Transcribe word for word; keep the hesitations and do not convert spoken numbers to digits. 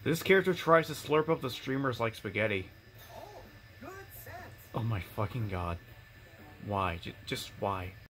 This character tries to slurp up the streamers like spaghetti. Oh, good sense. Oh my fucking god. Why? J just why?